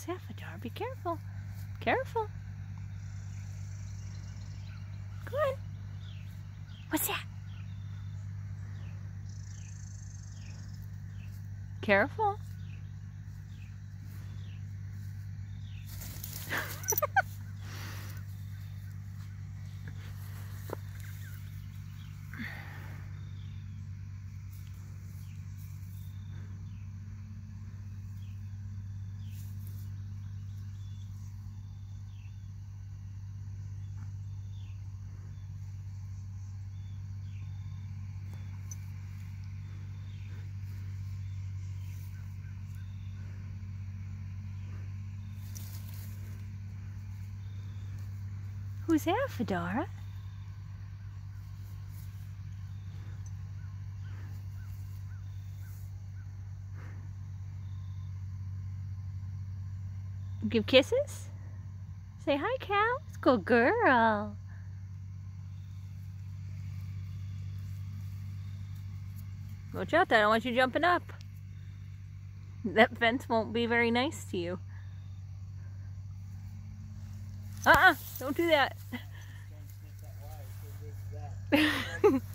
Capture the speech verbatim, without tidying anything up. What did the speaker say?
What's that, Fedora? Be careful. Careful. Come on. What's that? Careful. Who's that, Fedora? Give kisses? Say hi, Cal. Good girl. Watch out, I don't want you jumping up. That fence won't be very nice to you. Uh-uh, don't do that.